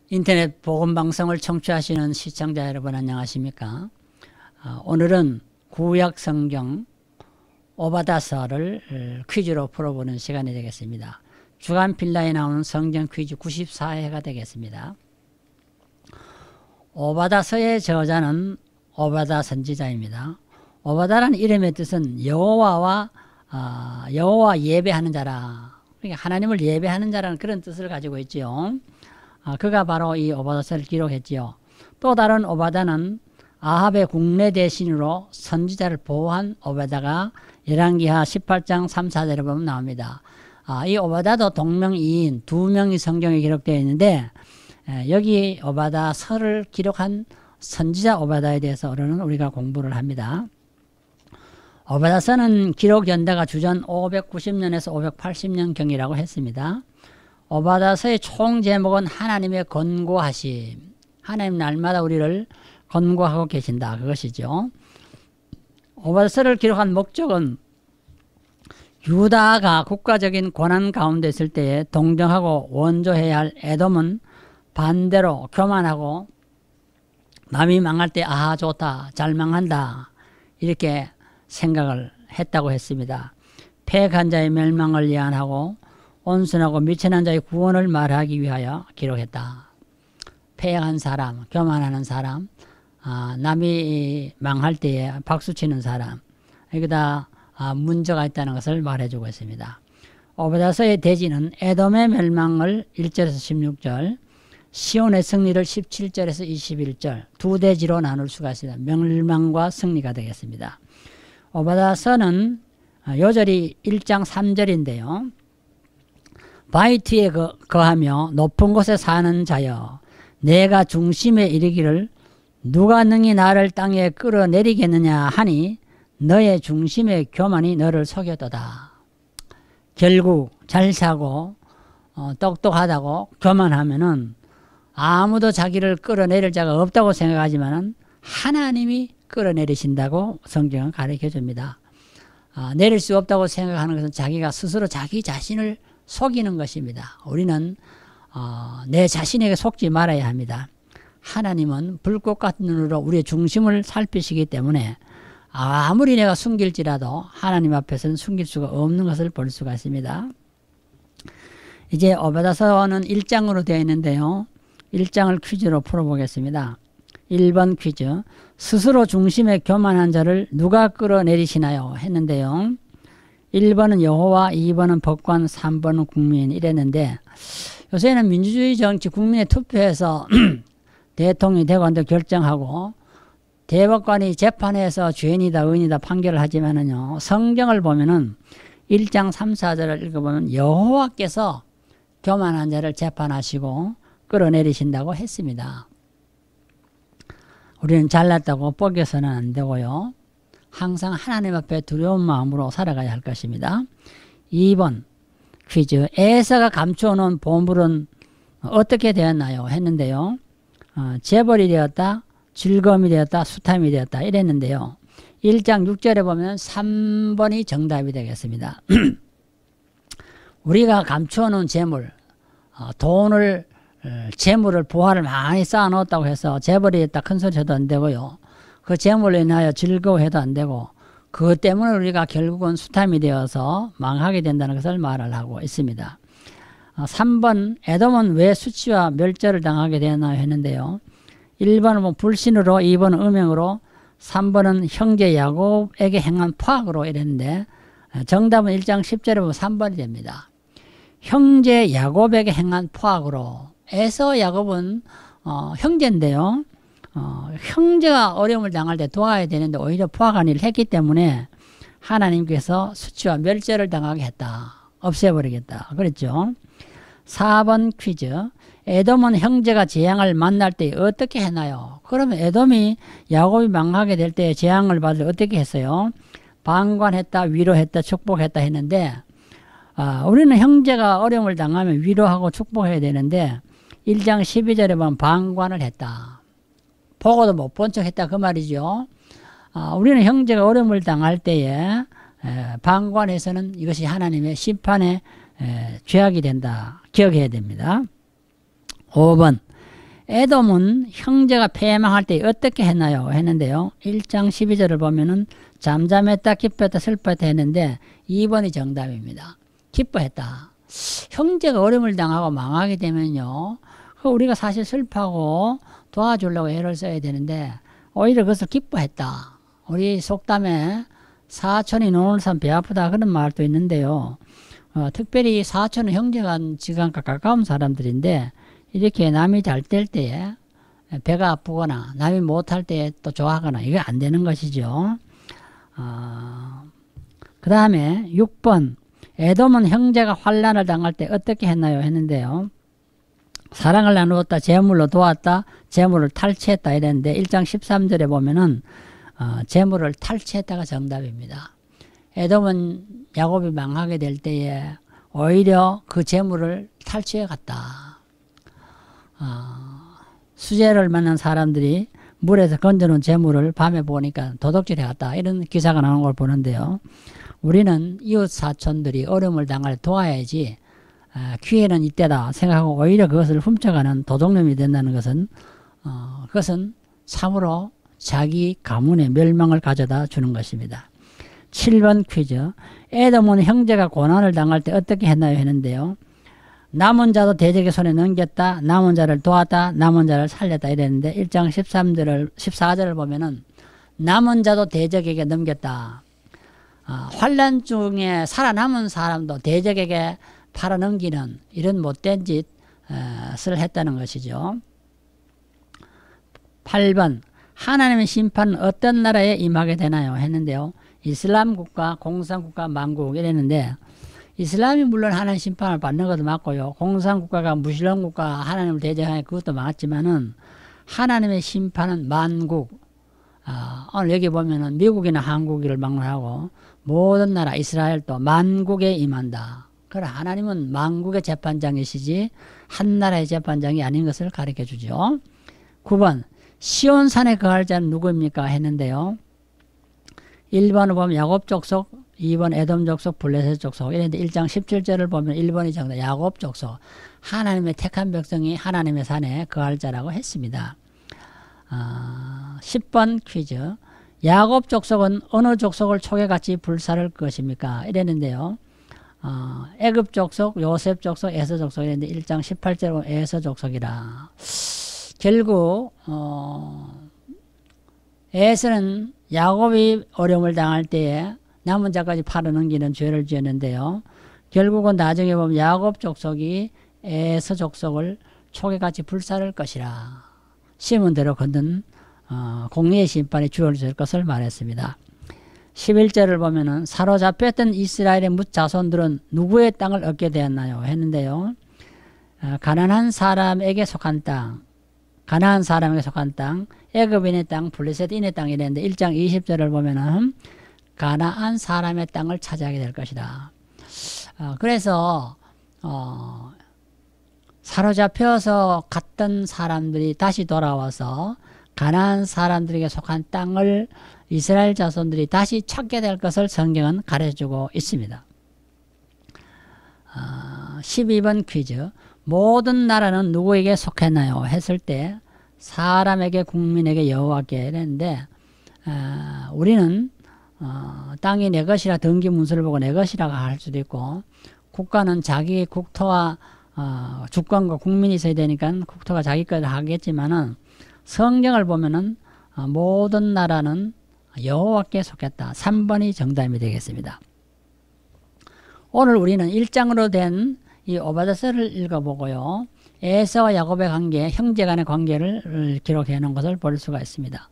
인터넷 복음방송을 청취하시는 시청자 여러분 안녕하십니까? 오늘은 구약 성경 오바다서를 퀴즈로 풀어보는 시간이 되겠습니다. 주간 필라에 나오는 성경 퀴즈 94회가 되겠습니다. 오바다서의 저자는 오바다 선지자입니다. 오바다라는 이름의 뜻은 여호와 예배하는 자라, 그러니까 하나님을 예배하는 자라는 그런 뜻을 가지고 있지요. 그가 바로 이 오바다서를 기록했지요. 또 다른 오바다는 아합의 국내 대신으로 선지자를 보호한 오바다가 열왕기하 18장 3, 4절에 보면 나옵니다. 이 오바다도 동명이인 두 명이 성경에 기록되어 있는데, 여기 오바다서를 기록한 선지자 오바다에 대해서 오늘은 우리가 공부를 합니다. 오바다서는 기록 연대가 주전 590년에서 580년경이라고 했습니다. 오바다서의 총 제목은 하나님의 권고하심, 하나님 날마다 우리를 권고하고 계신다, 그것이죠. 오바다서를 기록한 목적은 유다가 국가적인 고난 가운데 있을 때에 동정하고 원조해야 할 에돔은 반대로 교만하고 남이 망할 때 아하 좋다, 잘 망한다, 이렇게 생각을 했다고 했습니다. 패역한 자의 멸망을 예언하고 온순하고 미천한 자의 구원을 말하기 위하여 기록했다. 패역한 사람, 교만하는 사람, 남이 망할 때에 박수치는 사람, 여기다 문제가 있다는 것을 말해주고 있습니다. 오바다서의 대지는 에돔의 멸망을 1절에서 16절, 시온의 승리를 17절에서 21절 두 대지로 나눌 수가 있습니다. 멸망과 승리가 되겠습니다. 오바다서는 요절이 1장 3절인데요. 바위트에 거하며 높은 곳에 사는 자여, 내가 중심에 이르기를 누가 능히 나를 땅에 끌어내리겠느냐 하니 너의 중심의 교만이 너를 속였도다. 결국 잘 사고 똑똑하다고 교만하면은 아무도 자기를 끌어내릴 자가 없다고 생각하지만은 하나님이 끌어내리신다고 성경은 가르쳐 줍니다. 내릴 수 없다고 생각하는 것은 자기가 스스로 자기 자신을 속이는 것입니다. 우리는 내 자신에게 속지 말아야 합니다. 하나님은 불꽃 같은 눈으로 우리의 중심을 살피시기 때문에 아무리 내가 숨길지라도 하나님 앞에서는 숨길 수가 없는 것을 볼 수가 있습니다. 이제 오바다서는 1장으로 되어 있는데요. 1장을 퀴즈로 풀어보겠습니다. 1번 퀴즈, 스스로 중심에 교만한 자를 누가 끌어내리시나요? 했는데요. 1번은 여호와, 2번은 법관, 3번은 국민 이랬는데, 요새는 민주주의 정치 국민의 투표해서 대통령이 되고 안 되고 결정하고 대법관이 재판에서 죄인이다 의인이다 판결을 하지만은요, 성경을 보면은 1장 3, 4절을 읽어보면 여호와께서 교만한 자를 재판하시고 끌어내리신다고 했습니다. 우리는 잘났다고 뻐겨서는 안 되고요. 항상 하나님 앞에 두려운 마음으로 살아가야 할 것입니다. 2번 퀴즈, 에서가 감추어놓은 보물은 어떻게 되었나요? 했는데요. 재벌이 되었다, 즐거움이 되었다, 수탐이 되었다 이랬는데요. 1장 6절에 보면 3번이 정답이 되겠습니다. 우리가 감추어놓은 재물, 돈을, 재물을 부활을 많이 쌓아놓았다고 해서 재벌이 됐다 큰 소리 해도 안 되고요. 그 재물로 인하여 즐거워해도 안 되고, 그것 때문에 우리가 결국은 수탐이 되어서 망하게 된다는 것을 말을 하고 있습니다. 3번 에돔은 왜 수치와 멸절을 당하게 되었나요? 했는데요. 1번은 불신으로, 2번은 음행으로, 3번은 형제 야곱에게 행한 포악으로 이랬는데, 정답은 1장 10절에 보면 3번이 됩니다. 형제 야곱에게 행한 포악으로, 에서 야곱은 형제인데요. 형제가 어려움을 당할 때 도와야 되는데 오히려 포악한 일을 했기 때문에 하나님께서 수치와 멸절을 당하게 했다. 없애버리겠다. 그랬죠. 4번 퀴즈, 에돔은 형제가 재앙을 만날 때 어떻게 했나요? 그러면 에돔이 야곱이 망하게 될 때 재앙을 받을 때 어떻게 했어요? 방관했다, 위로했다, 축복했다 했는데, 우리는 형제가 어려움을 당하면 위로하고 축복해야 되는데 1장 12절에 보면 방관을 했다. 보고도 못 본 척 했다 그 말이죠. 우리는 형제가 어려움을 당할 때에 방관해서는 이것이 하나님의 심판의 죄악이 된다. 기억해야 됩니다. 5번 에돔은 형제가 패망할 때 어떻게 했나요? 했는데요. 1장 12절을 보면은 잠잠했다, 기뻐했다, 슬퍼했다 했는데 2번이 정답입니다. 기뻐했다. 형제가 어려움을 당하고 망하게 되면요, 우리가 사실 슬퍼하고 도와주려고 애를 써야 되는데 오히려 그것을 기뻐했다. 우리 속담에 사촌이 눈을 산 배 아프다 그런 말도 있는데요. 특별히 사촌은 형제가 지간과 가까운 사람들인데 이렇게 남이 잘 될 때에 배가 아프거나 남이 못할 때에 또 좋아하거나 이게 안 되는 것이죠. 그 다음에 6번 에돔은 형제가 환난을 당할 때 어떻게 했나요? 했는데요. 사랑을 나누었다, 재물로 도왔다, 재물을 탈취했다 이랬는데 1장 13절에 보면은 재물을 탈취했다가 정답입니다. 에돔은 야곱이 망하게 될 때에 오히려 그 재물을 탈취해 갔다. 수재를 만난 사람들이 물에서 건져놓은 재물을 밤에 보니까 도둑질해 갔다 이런 기사가 나오는 걸 보는데요. 우리는 이웃 사촌들이 어려움을 당할 도와야지 기회는 이때다 생각하고 오히려 그것을 훔쳐가는 도둑놈이 된다는 것은 그것은 참으로 자기 가문의 멸망을 가져다 주는 것입니다. 7번 퀴즈. 에돔은 형제가 고난을 당할 때 어떻게 했나요? 했는데요. 남은 자도 대적의 손에 넘겼다, 남은 자를 도왔다, 남은 자를 살렸다 이랬는데 1장 14절을 보면은 남은 자도 대적에게 넘겼다. 환난 중에 살아남은 사람도 대적에게 팔아넘기는 이런 못된 짓을 했다는 것이죠. 8번 하나님의 심판은 어떤 나라에 임하게 되나요? 했는데요. 이슬람 국가, 공산국가, 만국 이랬는데 이슬람이 물론 하나님 심판을 받는 것도 맞고요. 공산국가가 무슬림 국가 하나님을 대적하는 그것도 맞지만은 하나님의 심판은 만국, 오늘 여기 보면은 미국이나 한국을 막론하고 모든 나라 이스라엘도 만국에 임한다. 그러나 하나님은 만국의 재판장이시지 한 나라의 재판장이 아닌 것을 가르쳐 주죠. 9번 시온산에 거할 자는 누구입니까? 했는데요. 1번을 보면 야곱 족속, 2번 에돔 족속, 블레셋 족속 이랬는데 1장 17절을 보면 1번이 정답 야곱 족속, 하나님의 택한 백성이 하나님의 산에 거할 자라고 했습니다. 10번 퀴즈. 야곱 족속은 어느 족속을 초계같이 불살을 것입니까? 이랬는데요. 애굽 족속, 요셉 족속, 에서 족속 이랬는데 1장 18절은 에서 족속이라. 결국 에서는 야곱이 어려움을 당할 때에 남은 자까지 팔아넘기는 죄를 지었는데요. 결국은 나중에 보면 야곱 족속이 에서 족속을 초계같이 불살을 것이라. 심은 대로 거둔 공의의 심판이 주어질 것을 말했습니다. 11절을 보면은 사로잡혔던 이스라엘의 뭇 자손들은 누구의 땅을 얻게 되었나요? 했는데요. 가난한 사람에게 속한 땅, 가나안 사람에게 속한 땅, 애굽인의 땅, 블레셋인의 땅 이랬는데 1장 20절을 보면은 가나안 사람의 땅을 차지하게 될 것이다. 그래서 사로잡혀서 갔던 사람들이 다시 돌아와서 가나안 사람들에게 속한 땅을 이스라엘 자손들이 다시 찾게 될 것을 성경은 가르쳐주고 있습니다. 12번 퀴즈. 모든 나라는 누구에게 속했나요? 했을 때 사람에게, 국민에게, 여호와께 했는데 우리는 땅이 내 것이라 등기 문서를 보고 내 것이라고 할 수도 있고, 국가는 자기 국토와 주권과 국민이 있어야 되니까 국토가 자기 것을 하겠지만은 성경을 보면은 모든 나라는 여호와께 속했다. 3번이 정답이 되겠습니다. 오늘 우리는 1장으로 된 이 오바댜서를 읽어보고요. 에서와 야곱의 관계, 형제 간의 관계를 기록해 놓은 것을 볼 수가 있습니다.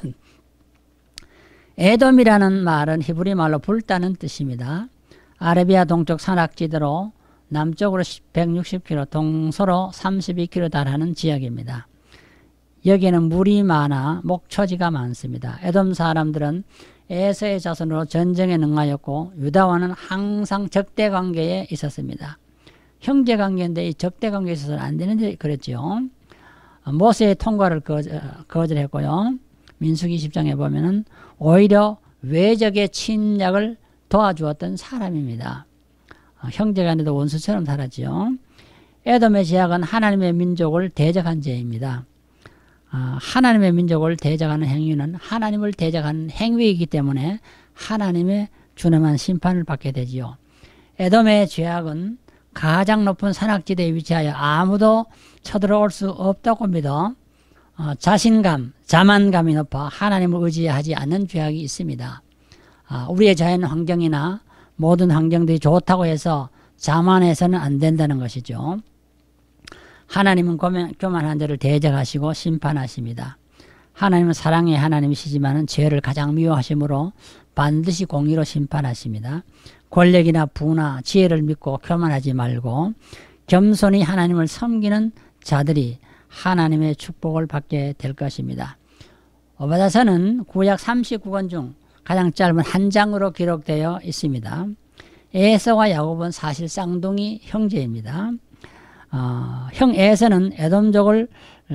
에돔이라는 말은 히브리 말로 불다는 뜻입니다. 아라비아 동쪽 산악지대로 남쪽으로 160km, 동서로 32km 달하는 지역입니다. 여기에는 물이 많아 목초지가 많습니다. 에돔 사람들은 에서의 자손으로 전쟁에 능하였고 유다와는 항상 적대 관계에 있었습니다. 형제 관계인데 이 적대 관계에 있어서는 안 되는데 그랬죠. 모세의 통과를 거절했고요. 민수기 10장에 보면은 오히려 외적의 침략을 도와주었던 사람입니다. 형제 간에도 원수처럼 살았죠. 에돔의 죄악은 하나님의 민족을 대적한 죄입니다. 하나님의 민족을 대적하는 행위는 하나님을 대적하는 행위이기 때문에 하나님의 준엄한 심판을 받게 되지요. 에돔의 죄악은 가장 높은 산악지대에 위치하여 아무도 쳐들어올 수 없다고 믿어 자신감, 자만감이 높아 하나님을 의지하지 않는 죄악이 있습니다. 우리의 자연 환경이나 모든 환경들이 좋다고 해서 자만해서는 안 된다는 것이죠. 하나님은 교만한 자를 대적하시고 심판하십니다. 하나님은 사랑의 하나님이시지만 죄를 가장 미워하시므로 반드시 공의로 심판하십니다. 권력이나 부나 지혜를 믿고 교만하지 말고 겸손히 하나님을 섬기는 자들이 하나님의 축복을 받게 될 것입니다. 오바댜서는 구약 39권 중 가장 짧은 한 장으로 기록되어 있습니다. 에서와 야곱은 사실 쌍둥이 형제입니다. 형 에서는 에돔족을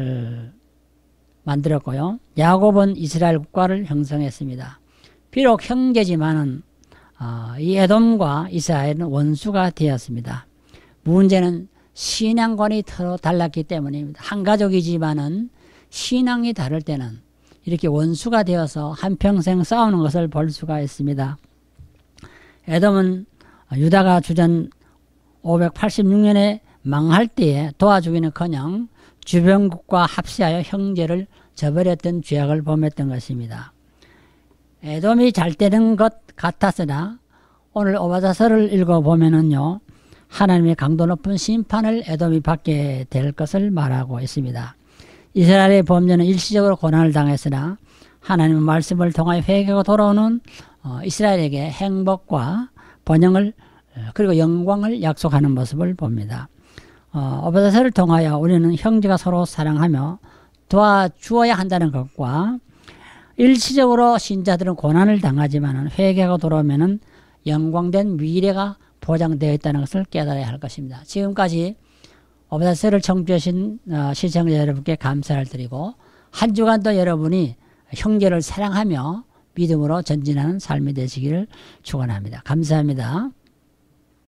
만들었고요. 야곱은 이스라엘 국가를 형성했습니다. 비록 형제지만은 이 에돔과 이스라엘은 원수가 되었습니다. 문제는 신앙관이 서로 달랐기 때문입니다. 한 가족이지만은 신앙이 다를 때는 이렇게 원수가 되어서 한평생 싸우는 것을 볼 수가 있습니다. 에돔은 유다가 주전 586년에 망할 때에 도와주기는커녕 주변국과 합세하여 형제를 저버렸던 죄악을 범했던 것입니다. 에돔이 잘 되는 것 같았으나 오늘 오바댜서를 읽어보면은요, 하나님의 강도 높은 심판을 에돔이 받게 될 것을 말하고 있습니다. 이스라엘의 범죄는 일시적으로 고난을 당했으나 하나님의 말씀을 통하여 회개하고 돌아오는 이스라엘에게 행복과 번영을 그리고 영광을 약속하는 모습을 봅니다. 오바댜서를 통하여 우리는 형제가 서로 사랑하며 도와주어야 한다는 것과 일시적으로 신자들은 고난을 당하지만 회개하고 돌아오면 영광된 미래가 보장되어 있다는 것을 깨달아야 할 것입니다. 지금까지 오바댜서를 청취하신 시청자 여러분께 감사를 드리고 한 주간도 여러분이 형제를 사랑하며 믿음으로 전진하는 삶이 되시기를 축원합니다. 감사합니다.